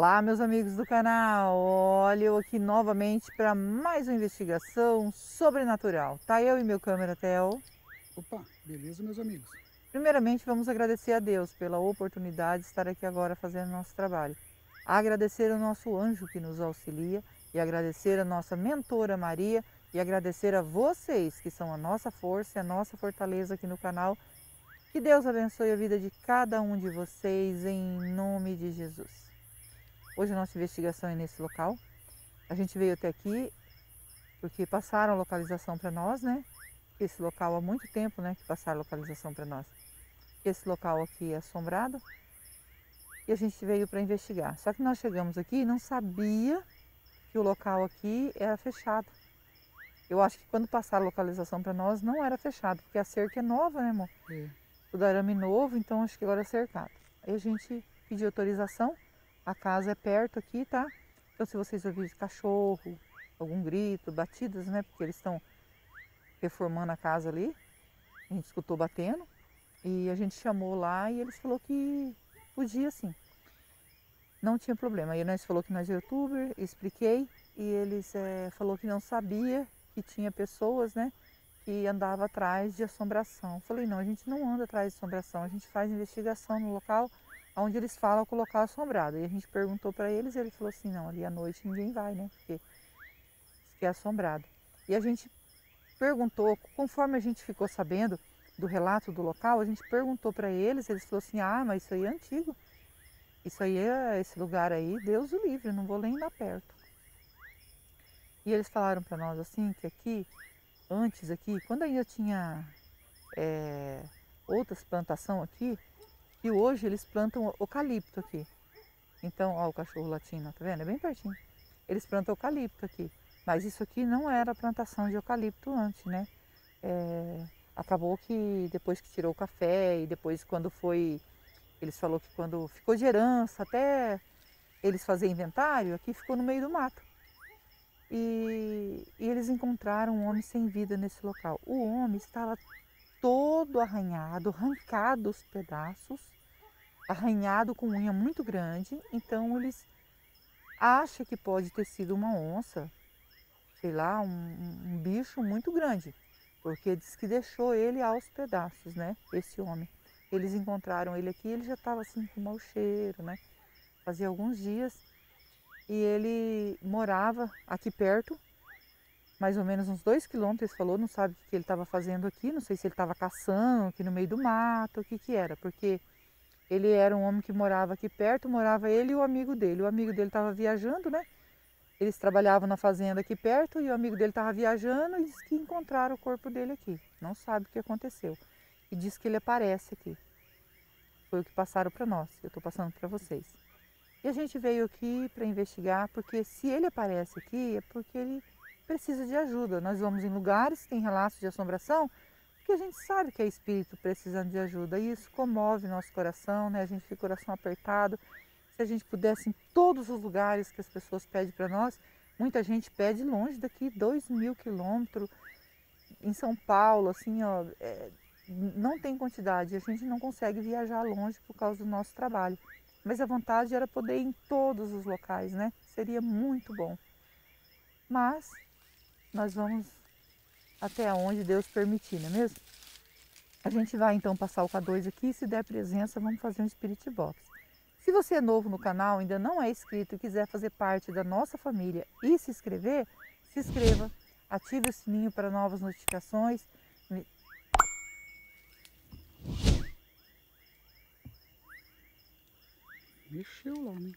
Olá, meus amigos do canal. Olha, eu aqui novamente para mais uma investigação sobrenatural. Tá eu e meu câmera Theo. Opa, beleza, meus amigos? Primeiramente, vamos agradecer a Deus pela oportunidade de estar aqui agora fazendo nosso trabalho. Agradecer ao nosso anjo que nos auxilia e agradecer a nossa mentora Maria e agradecer a vocês que são a nossa força e a nossa fortaleza aqui no canal. Que Deus abençoe a vida de cada um de vocês em nome de Jesus. Hoje a nossa investigação é nesse local. A gente veio até aqui porque passaram a localização para nós, né? Esse local há muito tempo, né, que passaram a localização para nós. Esse local aqui é assombrado e a gente veio para investigar. Só que nós chegamos aqui e não sabia que o local aqui era fechado. Eu acho que quando passaram a localização para nós não era fechado, porque a cerca é nova, né, amor? É, Tudo arame novo, então acho que agora é cercado. Aí a gente pediu autorização, a casa é perto aqui, tá? Então se vocês ouvirem cachorro, algum grito, batidas, né? Porque eles estão reformando a casa ali, a gente escutou batendo e a gente chamou lá e eles falou que podia sim, não tinha problema. Aí nós falou que nós é youtuber, expliquei e eles falou que não sabia que tinha pessoas, né? Que andava atrás de assombração. Falei, não, a gente não anda atrás de assombração, a gente faz investigação no local onde eles falam que o local é assombrado. E a gente perguntou para eles e ele falou assim, não, ali à noite ninguém vai, né? Porque diz que é assombrado. E a gente perguntou, conforme a gente ficou sabendo do relato do local, a gente perguntou para eles, eles falaram assim, ah, mas isso aí é antigo. Isso aí é esse lugar aí, Deus o livre, não vou nem lá perto. E eles falaram para nós assim que aqui, antes aqui, quando ainda tinha outras plantações aqui, e hoje eles plantam eucalipto aqui. Então, ó o cachorro latindo, tá vendo? É bem pertinho. Eles plantam eucalipto aqui. Mas isso aqui não era plantação de eucalipto antes, né? Acabou que depois que tirou o café e depois quando foi... Eles falaram que quando ficou de herança, até eles fazerem inventário, aqui ficou no meio do mato. E eles encontraram um homem sem vida nesse local. O homem estava todo arranhado, arrancado os pedaços, arranhado com unha muito grande. Então eles acham que pode ter sido uma onça, sei lá, um bicho muito grande, porque diz que deixou ele aos pedaços, né? Esse homem. Eles encontraram ele aqui, ele já estava assim com mau cheiro, né? Fazia alguns dias e ele morava aqui perto, mais ou menos uns 2 quilômetros, ele falou, não sabe o que ele estava fazendo aqui, não sei se ele estava caçando aqui no meio do mato, o que que era, porque ele era um homem que morava aqui perto, morava ele e o amigo dele. O amigo dele estava viajando, né? Eles trabalhavam na fazenda aqui perto e o amigo dele estava viajando e disse que encontraram o corpo dele aqui. Não sabe o que aconteceu. E diz que ele aparece aqui. Foi o que passaram para nós, eu estou passando para vocês. E a gente veio aqui para investigar, porque se ele aparece aqui é porque ele precisa de ajuda. Nós vamos em lugares que tem relatos de assombração, porque a gente sabe que é espírito precisando de ajuda. E isso comove nosso coração, né? A gente fica com o coração apertado. Se a gente pudesse em todos os lugares que as pessoas pedem para nós, muita gente pede longe daqui, 2.000 quilômetros, em São Paulo, assim, ó, não tem quantidade, a gente não consegue viajar longe por causa do nosso trabalho. Mas a vontade era poder ir em todos os locais, né? Seria muito bom. Mas nós vamos até onde Deus permitir, não é mesmo? A gente vai então passar o K2 aqui, se der presença, vamos fazer um Spirit Box. Se você é novo no canal, ainda não é inscrito e quiser fazer parte da nossa família e se inscrever, se inscreva, ative o sininho para novas notificações. mexeu lá, né?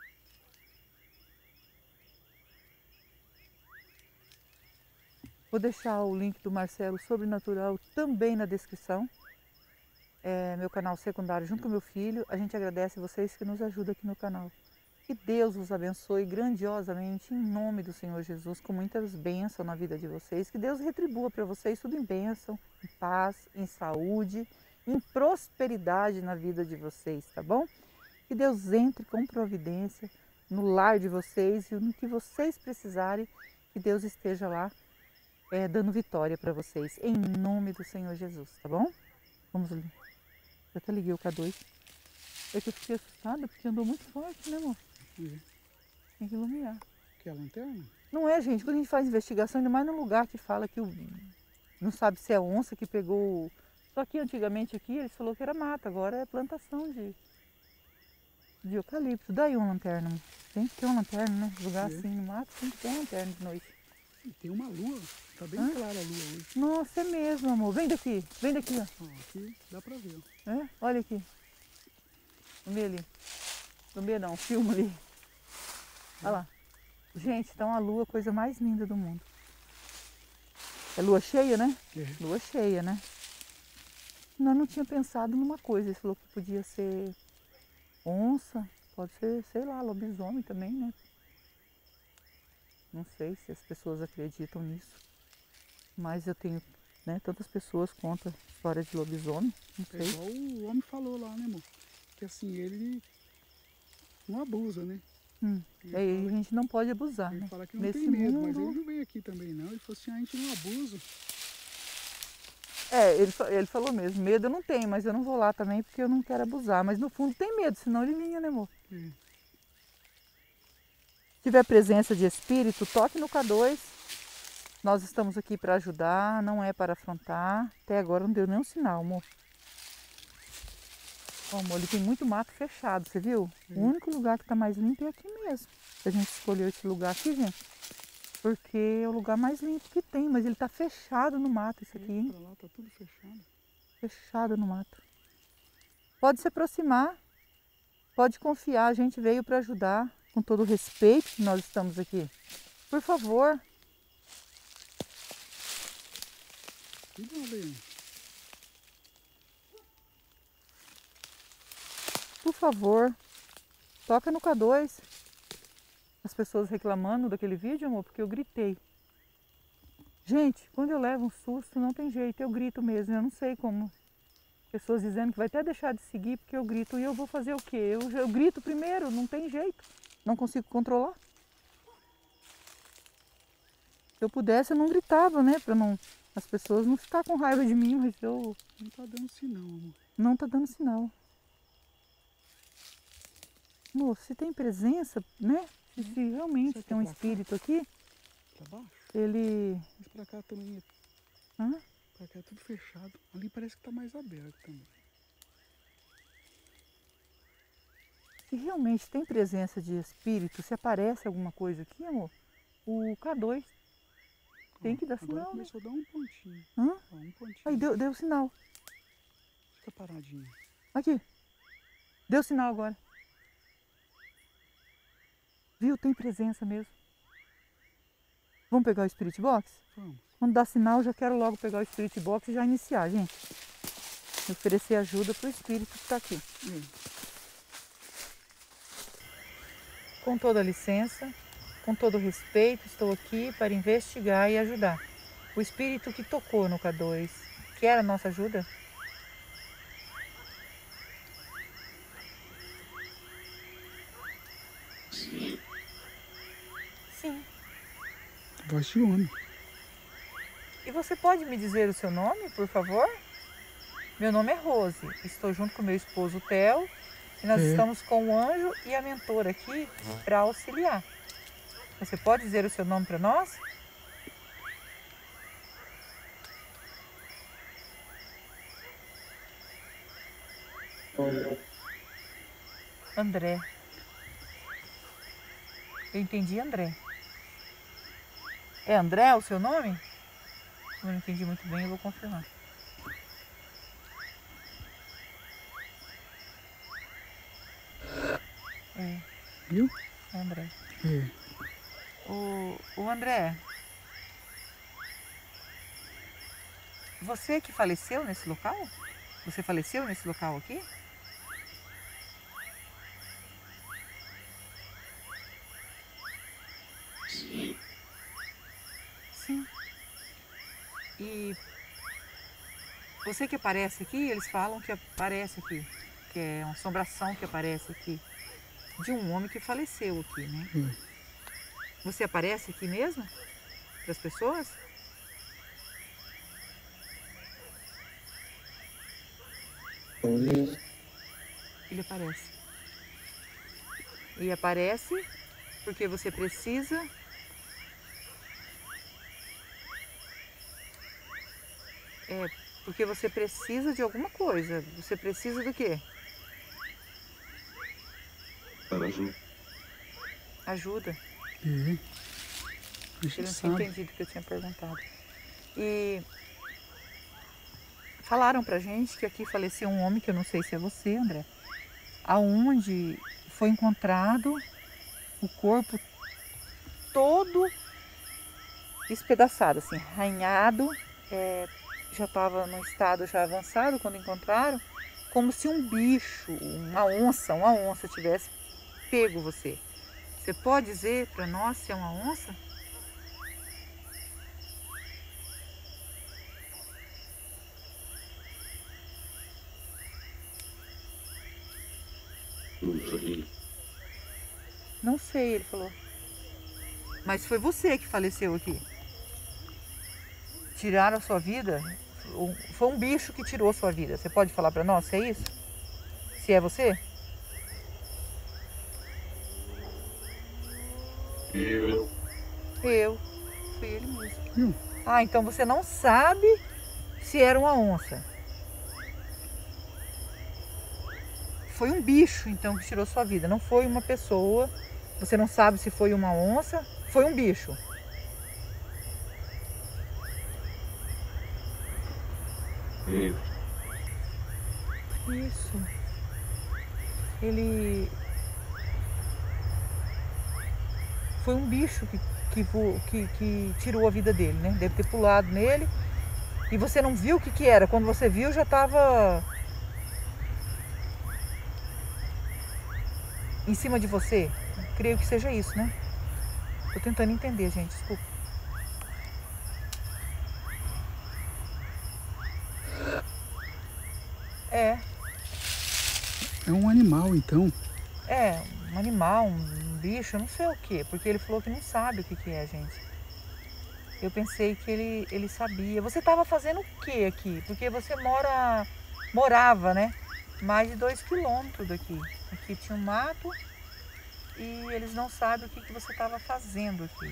Vou deixar o link do Marcelo Sobrenatural também na descrição. Meu canal secundário junto com meu filho. A gente agradece vocês que nos ajudam aqui no canal. Que Deus os abençoe grandiosamente em nome do Senhor Jesus, com muitas bênçãos na vida de vocês. Que Deus retribua para vocês tudo em bênção, em paz, em saúde, em prosperidade na vida de vocês, tá bom? Que Deus entre com providência no lar de vocês e no que vocês precisarem, que Deus esteja lá dando vitória para vocês, em nome do Senhor Jesus, tá bom? Vamos ali. Eu até liguei o K2. É que eu fiquei assustada porque andou muito forte, né, amor? É. Tem que iluminar. Que é a lanterna? Não é, gente, quando a gente faz investigação, ainda mais num lugar que fala que não sabe se é onça que pegou. Só que antigamente aqui eles falaram que era mata, agora é plantação de eucalipto. Daí uma lanterna. Tem que ter uma lanterna, né? Lugar É. assim no mato tem que ter uma lanterna de noite. E tem uma lua. Tá bem Hã? clara a lua hoje. Nossa, é mesmo, amor. Vem daqui, ó. Ó, aqui dá pra ver, ó. É? Olha aqui. No meio ali. No meio não, filma ali. Olha lá. Gente, tá uma lua, coisa mais linda do mundo. É lua cheia, né? É. Lua cheia, né? Nós não tinha pensado numa coisa. Ele falou que podia ser onça, pode ser, sei lá, lobisomem também, né? Não sei se as pessoas acreditam nisso. Mas eu tenho, né? Tantas pessoas contam histórias de lobisomem. Não É sei. igual o homem falou lá, né, amor? Que assim, ele não abusa, né? Ele Aí a fala, gente não pode abusar, ele né? fala que não Nesse tem medo, mas mundo. ele não veio aqui também não. Ele falou assim, a gente não abusa. É, ele falou mesmo, medo eu não tenho, mas eu não vou lá também porque eu não quero abusar. Mas no fundo tem medo, senão ele vinha, né, amor? É. Se tiver presença de espírito, toque no K2. Nós estamos aqui para ajudar, não é para afrontar. Até agora não deu nenhum sinal, amor. Ó, amor, ele tem muito mato fechado, você viu? O único lugar que está mais limpo é aqui mesmo. A gente escolheu esse lugar aqui, gente, porque é o lugar mais limpo que tem, mas ele está fechado no mato, isso aqui, hein? Pra lá tá tudo fechado. Fechado no mato. Pode se aproximar, pode confiar, a gente veio para ajudar, com todo o respeito que nós estamos aqui. Por favor, Cuidado aí. por favor, toca no K2. As pessoas reclamando daquele vídeo, amor, porque eu gritei. Gente, quando eu levo um susto, não tem jeito, eu grito mesmo, eu não sei como. Pessoas dizendo que vai até deixar de seguir porque eu grito. E eu vou fazer o quê? Eu grito primeiro, não tem jeito. Não consigo controlar. Se eu pudesse, eu não gritava, né? Para não, as pessoas não ficar com raiva de mim, mas eu Não tá dando sinal, amor. não tá dando sinal. Moço, se tem presença, né? Se realmente Será que tem um é pra cá? espírito aqui, Pra baixo? ele... Mas pra cá também Hã? pra cá é tudo fechado. Ali parece que tá mais aberto também. Se realmente tem presença de espírito, se aparece alguma coisa aqui, amor, o K2 tem que dar Agora sinal, né? começou a dar um pontinho. Hã? Ó, um pontinho. Aí deu sinal. Fica paradinho. Aqui. Deu sinal agora. Viu? Tem presença mesmo. Vamos pegar o Spirit Box? Vamos. Quando dá sinal, eu já quero logo pegar o Spirit Box e já iniciar, gente. E oferecer ajuda para o espírito que está aqui. Com toda a licença, com todo o respeito, estou aqui para investigar e ajudar. O espírito que tocou no K2, quer a nossa ajuda? Sim. Voz de homem. E você pode me dizer o seu nome, por favor? Meu nome é Rose, estou junto com meu esposo Theo e nós estamos com o anjo e a mentora aqui para auxiliar. Você pode dizer o seu nome para nós? André. Eu entendi, André. É André o seu nome? Eu não entendi muito bem, eu vou confirmar. É, Viu? é André. É. O André, você que faleceu nesse local? Você faleceu nesse local aqui? Sim. E você que aparece aqui, eles falam que aparece aqui, que é uma assombração que aparece aqui, de um homem que faleceu aqui, né? Você aparece aqui mesmo? Para as pessoas? Ele aparece. E aparece porque você precisa. Porque você precisa de alguma coisa. Você precisa do quê? Ajuda. Ajuda. É. A Ele gente não tinha sabe. entendido o que eu tinha perguntado. E falaram pra gente que aqui faleceu um homem, que eu não sei se é você, André, aonde foi encontrado o corpo todo espedaçado, assim, arranhado, já estava num estado já avançado quando encontraram, como se um bicho, uma onça tivesse pego você. Você pode dizer para nós se é uma onça? Não sei, ele falou. Mas foi você que faleceu aqui. Tiraram a sua vida? Foi um bicho que tirou a sua vida. Você pode falar para nós se é isso? Se é você? Eu. Foi ele mesmo. Ah, então você não sabe se era uma onça. Foi um bicho, então, que tirou sua vida. Não foi uma pessoa. Você não sabe se foi uma onça. Foi um bicho. Isso. Ele... Foi um bicho que tirou a vida dele, né? Deve ter pulado nele. E você não viu o que era. Quando você viu, já estava em cima de você. Creio que seja isso, né? Tô tentando entender, gente. Desculpa. É. É um animal, então. É, um animal, um bicho, eu não sei o que. Porque ele falou que não sabe o que é, gente. Eu pensei que ele sabia. Você estava fazendo o que aqui? Porque você morava, né? Mais de 2 quilômetros daqui. Aqui tinha um mato e eles não sabem o que você estava fazendo aqui.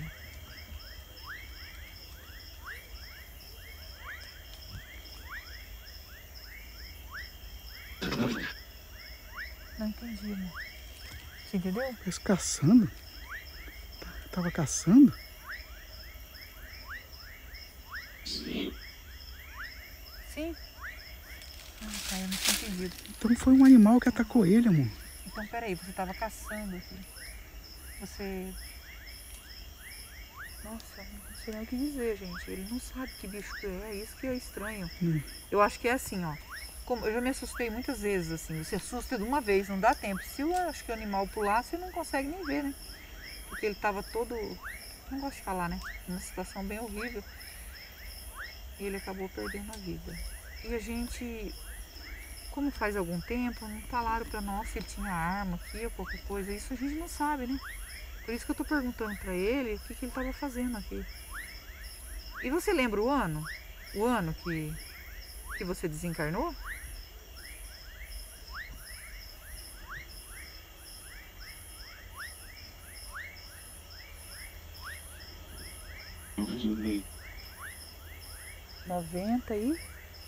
Não entendi, amor. Você entendeu? Mas caçando? Tava caçando? Sim. Ah, tá, eu não tinha entendido. Então foi um animal que atacou ele, amor. Então, peraí, você estava caçando aqui. Você... Nossa, não sei nem o que dizer, gente. Ele não sabe que bicho que é, isso que é estranho. Eu acho que é assim, ó. Como eu já me assustei muitas vezes, assim. Você assusta de uma vez, não dá tempo. Se eu acho que o animal pular, você não consegue nem ver, né? Porque ele estava todo... Não gosto de falar, né? Uma situação bem horrível. E ele acabou perdendo a vida. E a gente... Como faz algum tempo, não falaram pra nós se ele tinha arma aqui ou qualquer coisa. Isso a gente não sabe, né? Por isso que eu tô perguntando pra ele o que ele estava fazendo aqui. E você lembra o ano? O ano que você desencarnou? Noventa e...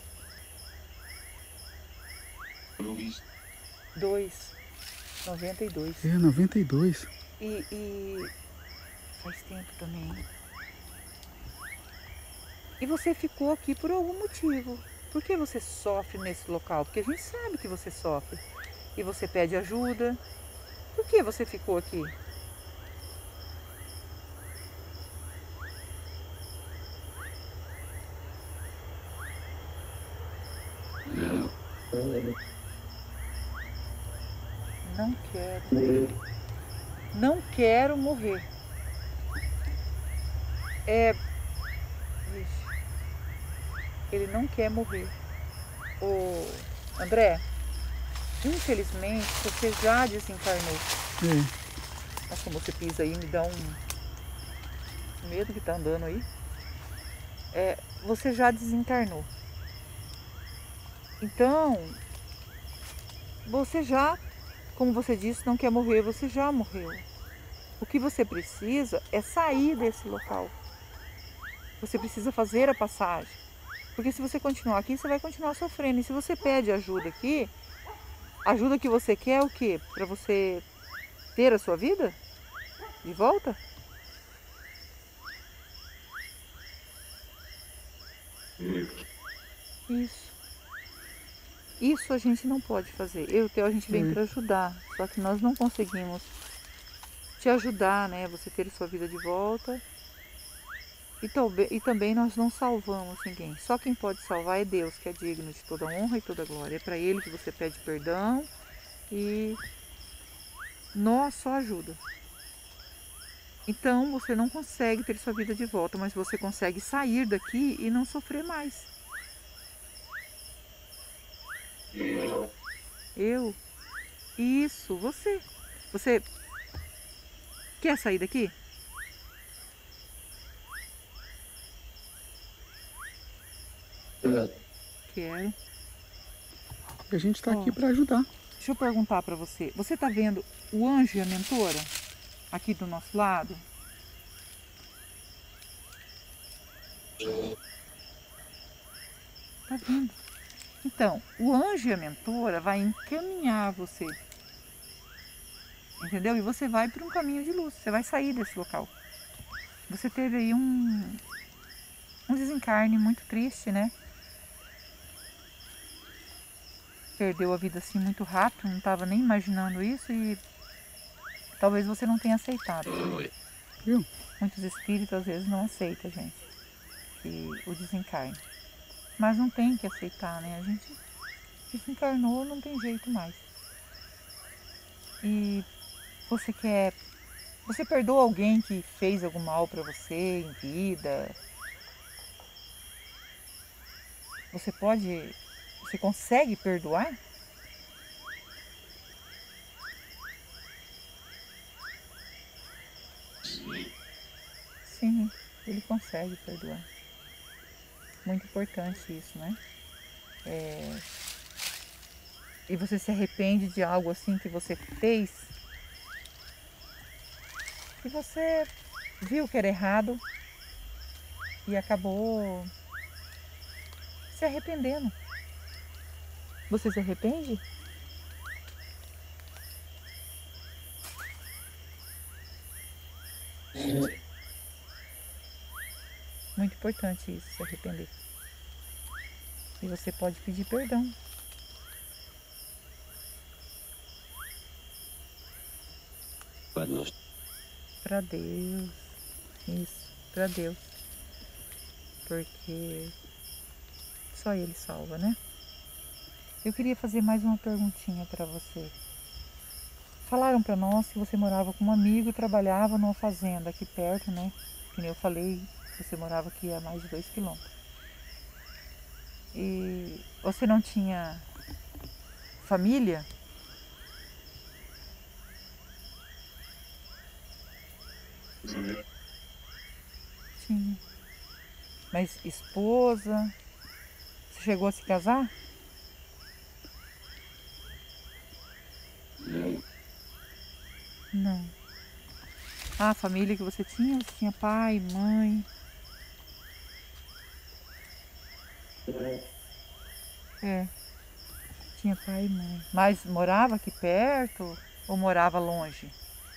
92. É, 92. E faz tempo também. E você ficou aqui por algum motivo. Por que você sofre nesse local? Porque a gente sabe que você sofre. E você pede ajuda. Por que você ficou aqui? Não quero. Não quero morrer. Vixe, ele não quer morrer. Ô, André, infelizmente você já desencarnou. Nossa, como você pisa aí, me dá um medo que tá andando aí. Você já desencarnou. Então, você já como você disse, não quer morrer, você já morreu. O que você precisa é sair desse local. Você precisa fazer a passagem. Porque se você continuar aqui, você vai continuar sofrendo. E se você pede ajuda aqui, a ajuda que você quer é o quê? Para você ter a sua vida de volta? Isso. Isso a gente não pode fazer. Eu e o Theo, a gente vem para ajudar. Só que nós não conseguimos te ajudar, né? Você ter a sua vida de volta. E também nós não salvamos ninguém. Só quem pode salvar é Deus, que é digno de toda honra e toda glória. É para Ele que você pede perdão e nós só ajuda. Então você não consegue ter sua vida de volta, mas você consegue sair daqui e não sofrer mais. Eu? Isso, você. Você quer sair daqui? Quero. E a gente está aqui para ajudar. Deixa eu perguntar para você. Você está vendo o anjo e a mentora aqui do nosso lado? Tá vendo? Então, o anjo e a mentora vai encaminhar você. Entendeu? E você vai para um caminho de luz. Você vai sair desse local. Você teve aí um desencarne muito triste, né? Perdeu a vida assim muito rápido, não estava nem imaginando isso e talvez você não tenha aceitado. Viu? Muitos espíritos às vezes não aceitam, gente, que o desencarne. Mas não tem que aceitar, né? A gente desencarnou, não tem jeito mais. E você perdoa alguém que fez algum mal para você em vida? Você consegue perdoar? Sim, ele consegue perdoar. Muito importante isso, né? E você se arrepende de algo assim que você fez, que você viu que era errado e acabou se arrependendo. Você se arrepende? Muito importante isso, se arrepender. E você pode pedir perdão. Para Deus. Isso, para Deus. Porque só Ele salva, né? Eu queria fazer mais uma perguntinha para você. Falaram para nós que você morava com um amigo e trabalhava numa fazenda aqui perto, né? Que nem eu falei, você morava aqui a mais de 2 quilômetros. E você não tinha família? Tinha. Mas esposa? Você chegou a se casar? Não. Ah, a família que você tinha pai, mãe? É, tinha pai e mãe. Mas morava aqui perto ou morava longe?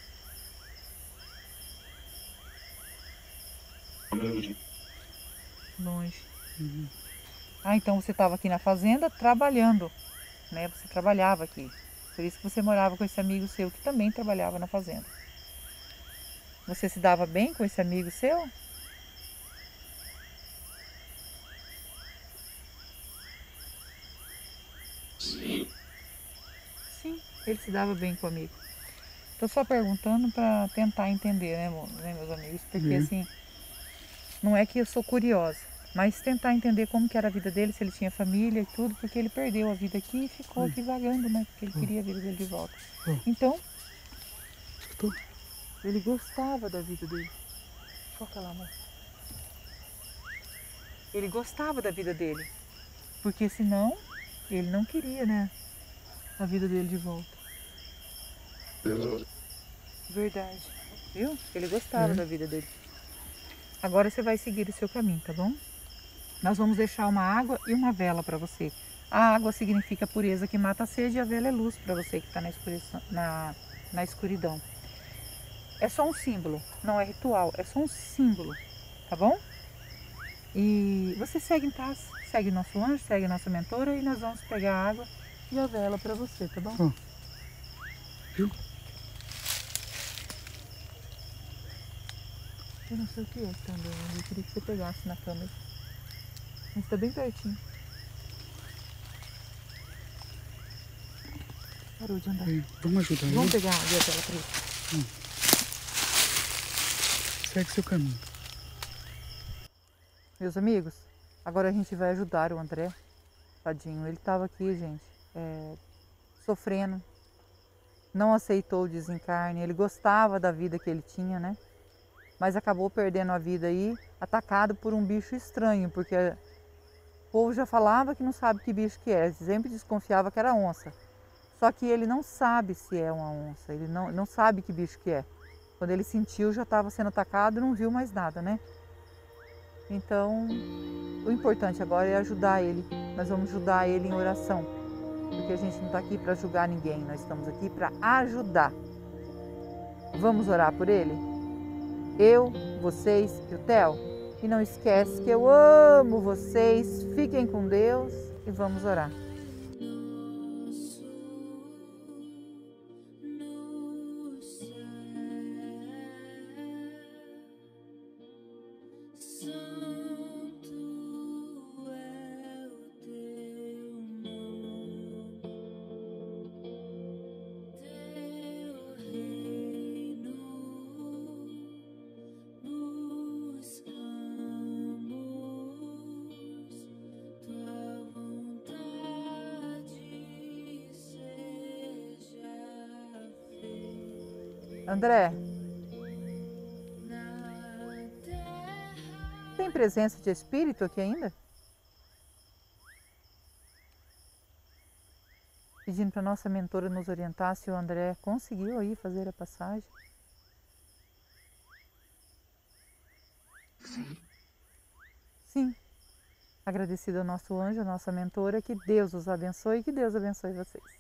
Longe. Ah, então você estava aqui na fazenda trabalhando, né? Você trabalhava aqui. Por isso que você morava com esse amigo seu que também trabalhava na fazenda. Você se dava bem com esse amigo seu? Sim, ele se dava bem com o amigo. Tô só perguntando para tentar entender, né, meus amigos? Porque assim, não é que eu sou curiosa, mas tentar entender como que era a vida dele, se ele tinha família e tudo, porque ele perdeu a vida aqui e ficou aqui vagando, né? Porque ele queria a vida dele de volta. Então, ele gostava da vida dele. Foca lá, amor. Ele gostava da vida dele, porque senão ele não queria, né, a vida dele de volta. Verdade. Viu? Ele gostava É. da vida dele. Agora você vai seguir o seu caminho, tá bom? Nós vamos deixar uma água e uma vela para você. A água significa pureza que mata a sede e a vela é luz para você que está na escuridão. É só um símbolo, não é ritual, é só um símbolo, tá bom? E você segue em paz, segue nosso anjo, segue nossa mentora e nós vamos pegar a água e a vela para você, tá bom? Ó, viu? Eu não sei o que é também, eu queria que você pegasse na câmera. Mas está bem pertinho. Parou de andar. É, vamos ajudar ele. Vamos pegar a água e a vela para ele. Segue seu caminho. Meus amigos, agora a gente vai ajudar o André. Tadinho, ele estava aqui, gente, sofrendo. Não aceitou o desencarne, ele gostava da vida que ele tinha, né? Mas acabou perdendo a vida aí, atacado por um bicho estranho, porque o povo já falava que não sabe que bicho que é, sempre desconfiava que era onça. Só que ele não sabe se é uma onça, ele não sabe que bicho que é. Quando ele sentiu, já estava sendo atacado e não viu mais nada, né? Então, o importante agora é ajudar ele. Nós vamos ajudar ele em oração, porque a gente não está aqui para julgar ninguém, nós estamos aqui para ajudar. Vamos orar por ele? Eu, vocês e o Theo. E não esquece que eu amo vocês. Fiquem com Deus e vamos orar. André, tem presença de espírito aqui ainda? Pedindo para nossa mentora nos orientar se o André conseguiu aí fazer a passagem. Sim. Agradecido ao nosso anjo, a nossa mentora, que Deus os abençoe e que Deus abençoe vocês.